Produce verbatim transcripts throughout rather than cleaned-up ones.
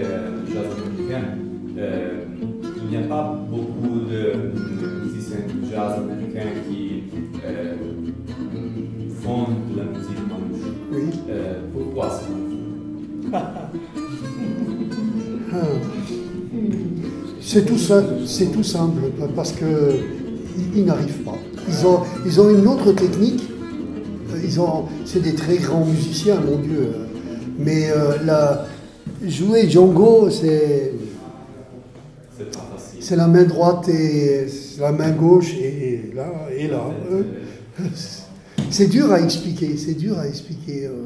le jazz américain, euh, il n'y a pas beaucoup de musiciens de jazz américains qui euh, font de la musique manouche. Oui. Euh, pourquoi ça? C'est tout, c'est tout simple, parce qu'ils ils n'arrivent pas. Ils ont, ils ont une autre technique. Ils ont, c'est des très grands musiciens, mon Dieu. Mais euh, la, jouer Django, c'est, c'est la main droite et la main gauche et, et là et là. C'est dur à expliquer. C'est dur à expliquer. Euh...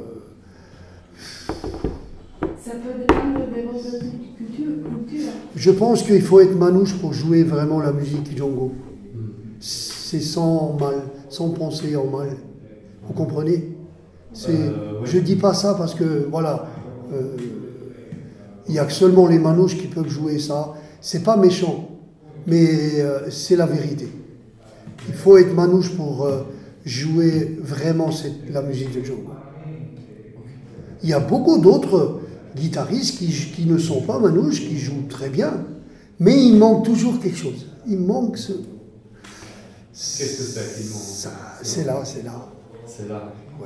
Ça peut dépendre de votre culture. Je pense qu'il faut être manouche pour jouer vraiment la musique Django. C'est sans mal, sans penser en mal. Vous comprenez? C'est, euh, oui. Je dis pas ça parce que, voilà, euh, il n'y a que seulement les manouches qui peuvent jouer ça. C'est pas méchant, mais euh, c'est la vérité. Il faut être manouche pour euh, jouer vraiment cette, la musique de Django. Il y a beaucoup d'autres guitaristes qui, qui ne sont pas manouches, qui jouent très bien, mais il manque toujours quelque chose. Il manque ce... Qu'est-ce que c'est qu'il manque? C'est là, c'est là. C'est là. Ouais,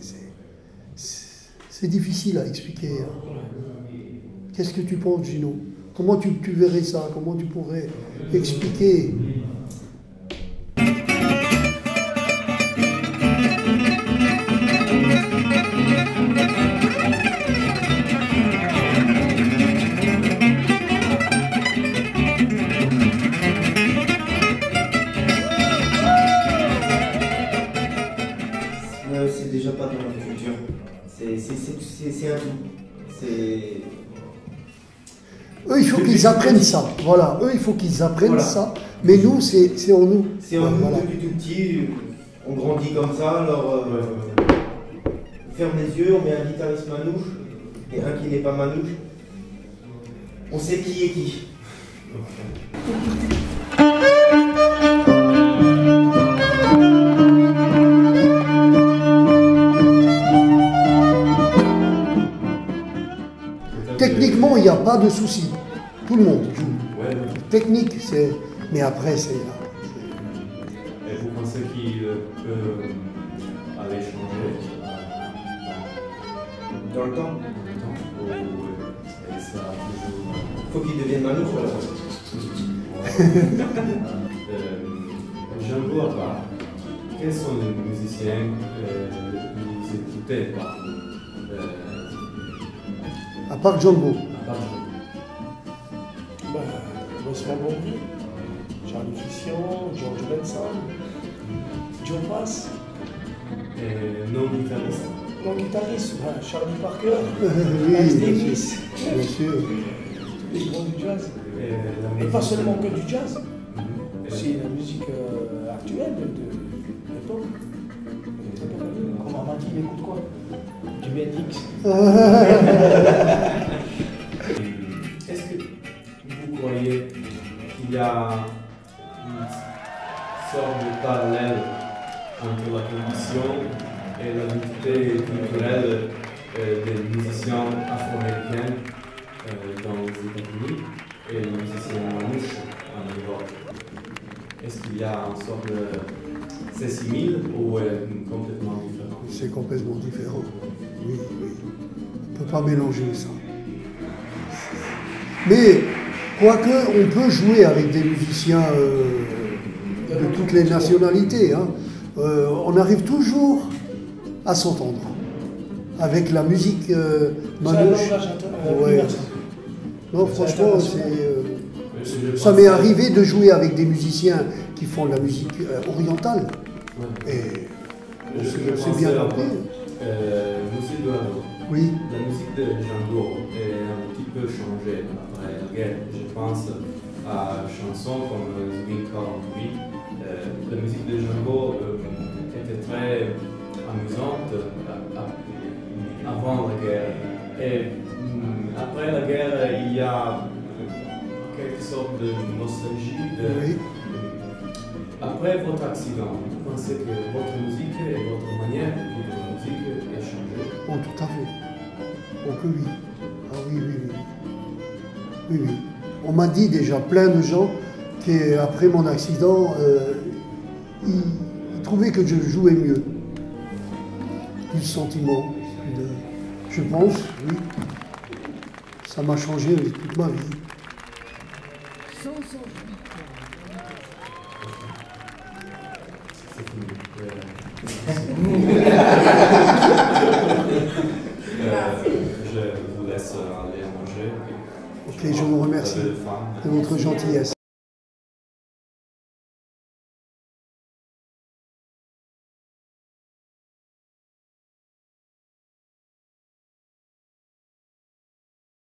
c'est difficile à expliquer. Qu'est-ce que tu penses, Gino? Comment tu, tu verrais ça? Comment tu pourrais expliquer? C'est déjà pas dans notre culture. C'est un tout. Eux, il faut qu'ils apprennent ça. Voilà. Eux, il faut qu'ils apprennent voilà. ça. Mais nous, c'est en nous. C'est en nous voilà. Depuis tout petit. On grandit comme ça. Alors, euh, on ferme les yeux, on met un guitariste manouche et un qui n'est pas manouche. On sait qui est qui. Techniquement, il n'y a pas de souci. Tout le monde joue. Ouais. Technique, c'est... Mais après, c'est... Et vous pensez qu'il peut aller changer dans le temps? Dans le temps. Oui, oui. Et ça toujours... Faut qu'il devienne manouche, alors. Django à part, quels sont les musiciens que vous écoutez par vous? À part Django. À part Django. Bah, Bosman Bondy, Charlie Christian, George Benson, Joe Pass. Et non-guitariste? Non-guitariste, bah, Charlie Parker, euh, oui, Miles bien Davis. Sûr. Bien sûr. Les grands du jazz. Et, Et pas seulement que du jazz. Mm-hmm. Aussi la musique euh, actuelle de, de l'époque. Comme Amadi, il écoute quoi? Du B N X. Est-ce que vous croyez qu'il y a une sorte de parallèle entre la condition et l'identité culturelle euh, des musiciens afro-américains euh, dans les États-Unis et les musiciens manouches en Europe? Est-ce qu'il y a une sorte de... C'est similaire ou euh, complètement différent? C'est complètement différent. Oui, oui. On ne peut pas mélanger ça. Mais, quoique, on peut jouer avec des musiciens euh, de toutes les nationalités. Hein. Euh, on arrive toujours à s'entendre avec la musique euh, manouche. Ouais. Non, franchement, c'est... Euh, ça m'est arrivé de jouer avec des musiciens qui font de la musique euh, orientale. Ouais. Et c'est bien compris. Euh, musique de oui. La musique de Django est un petit peu changée après la guerre. Je pense à chansons comme Swing quarante-huit. Euh, la musique de Django euh, était très amusante avant la guerre. Et après la guerre, il y a quelque sorte de nostalgie. De, oui. Après votre accident, vous pensez que votre musique et votre manière de vivre la musique a changé? Oh, tout à fait. Oh, que oui. Ah oui, oui, oui. Oui, oui. On m'a dit déjà, plein de gens, qu'après mon accident, euh, ils, ils trouvaient que je jouais mieux. Plus de sentiments. De, je pense, oui. Ça m'a changé toute ma vie. Sans son Euh, je vous laisse aller manger. Ok, je vous remercie de votre gentillesse.